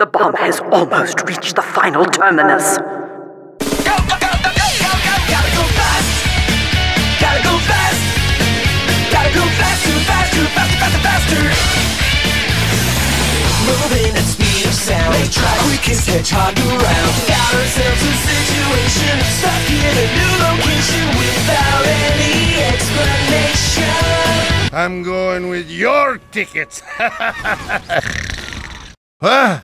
The bomb has almost reached the final terminus. Go, go, go, go, go, go, go. Gotta go fast. Gotta go fast. Gotta go faster, faster, faster, faster, faster. Moving at speed of sound. They try quickest hedgehog around. Got ourselves a situation, stuck in a new location without any explanation. I'm going with your tickets. Ah!